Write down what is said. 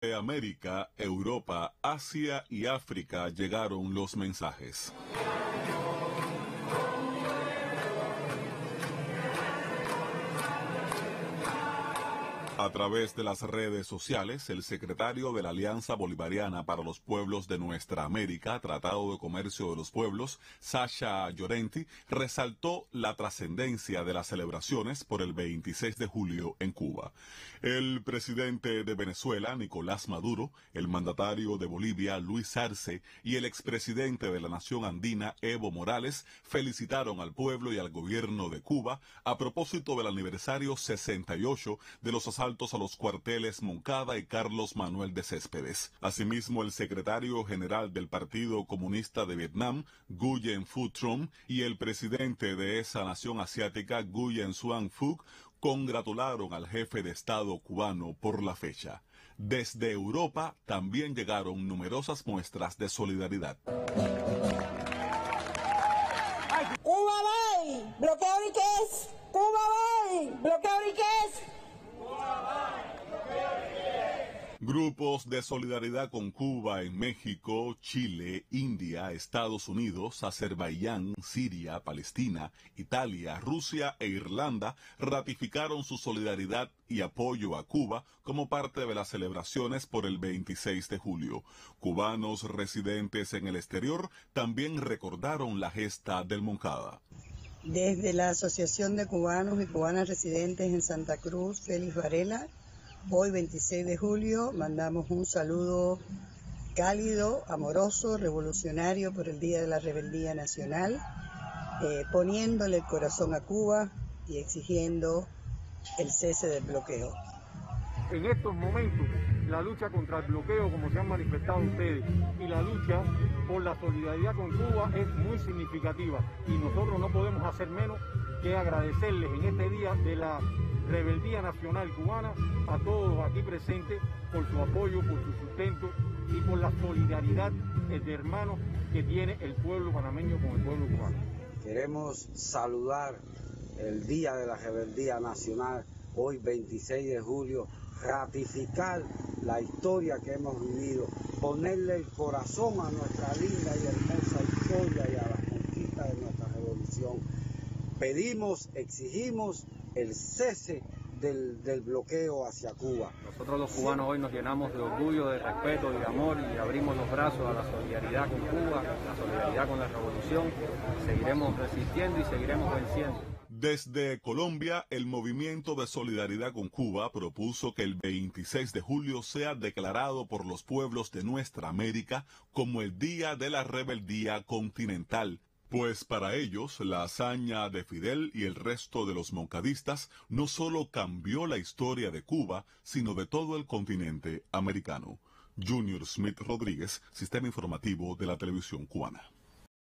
De América, Europa, Asia y África llegaron los mensajes. A través de las redes sociales, el secretario de la Alianza Bolivariana para los Pueblos de Nuestra América, Tratado de Comercio de los Pueblos, Sasha Llorenti, resaltó la trascendencia de las celebraciones por el 26 de julio en Cuba. El presidente de Venezuela, Nicolás Maduro, el mandatario de Bolivia, Luis Arce, y el expresidente de la Nación Andina, Evo Morales, felicitaron al pueblo y al gobierno de Cuba a propósito del aniversario 68 de los asaltos a los cuarteles Moncada y Carlos Manuel de Céspedes. Asimismo, el secretario general del Partido Comunista de Vietnam, Nguyen Phu Trong, y el presidente de esa nación asiática, Nguyen Xuan Phuc, congratularon al jefe de Estado cubano por la fecha. Desde Europa también llegaron numerosas muestras de solidaridad. Cuba va, bloqueo Riquez. Cuba va, bloqueo Riquez. Grupos de solidaridad con Cuba en México, Chile, India, Estados Unidos, Azerbaiyán, Siria, Palestina, Italia, Rusia e Irlanda ratificaron su solidaridad y apoyo a Cuba como parte de las celebraciones por el 26 de julio. Cubanos residentes en el exterior también recordaron la gesta del Moncada. Desde la Asociación de Cubanos y Cubanas Residentes en Santa Cruz, Félix Varela, hoy 26 de julio mandamos un saludo cálido, amoroso, revolucionario por el Día de la Rebeldía Nacional, poniéndole el corazón a Cuba y exigiendo el cese del bloqueo. En estos momentos, la lucha contra el bloqueo, como se han manifestado ustedes, y la lucha por la solidaridad con Cuba es muy significativa y nosotros no podemos hacer menos que agradecerles en este día de la rebeldía nacional cubana a todos aquí presentes por su apoyo, por su sustento y por la solidaridad de hermanos que tiene el pueblo panameño con el pueblo cubano. Queremos saludar el Día de la Rebeldía Nacional, hoy 26 de julio, ratificar la historia que hemos vivido, ponerle el corazón a nuestra linda y hermosa historia y a la conquista de nuestra revolución. Pedimos, exigimos el cese del bloqueo hacia Cuba. Nosotros los cubanos hoy nos llenamos de orgullo, de respeto y de amor y abrimos los brazos a la solidaridad con Cuba, la solidaridad con la revolución. Seguiremos resistiendo y seguiremos venciendo. Desde Colombia, el Movimiento de Solidaridad con Cuba propuso que el 26 de julio sea declarado por los pueblos de nuestra América como el Día de la Rebeldía Continental, pues para ellos la hazaña de Fidel y el resto de los moncadistas no solo cambió la historia de Cuba, sino de todo el continente americano. Junior Smith Rodríguez, Sistema Informativo de la Televisión Cubana.